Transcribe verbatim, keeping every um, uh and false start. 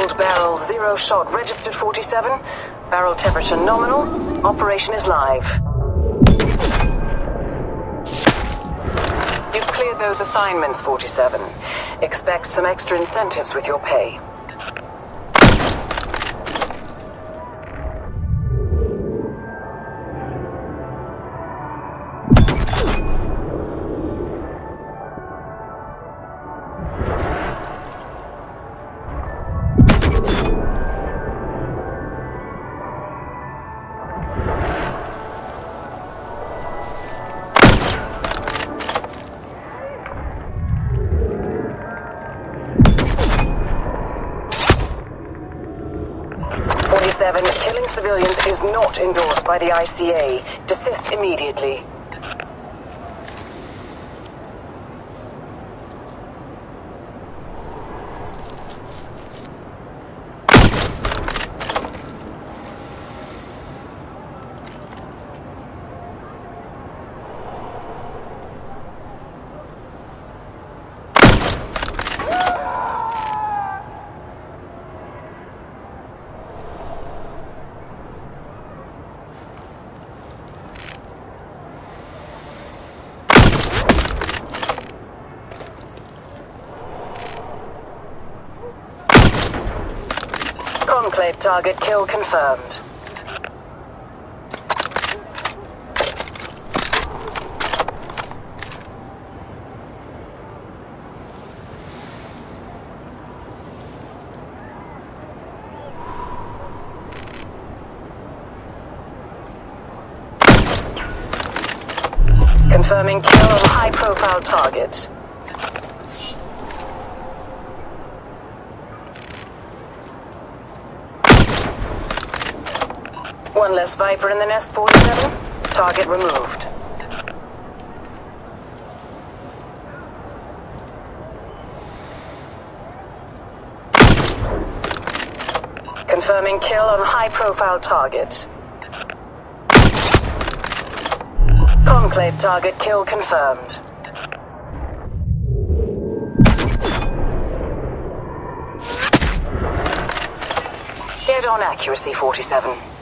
Cooled barrel, zero shot registered forty-seven. Barrel temperature nominal. Operation is live. You've cleared those assignments, forty-seven. Expect some extra incentives with your pay. forty-seven, killing civilians is not endorsed by the I C A. Desist immediately. Conclave target kill confirmed. Confirming kill of high-profile target. One less Viper in the nest, forty-seven. Target removed. Confirming kill on high-profile target. Conclave target kill confirmed. Dead on accuracy, forty-seven.